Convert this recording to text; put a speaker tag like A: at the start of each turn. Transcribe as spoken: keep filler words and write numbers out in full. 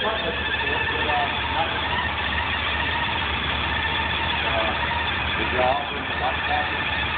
A: appointments before, but uh, not uh, did you offer him the light package?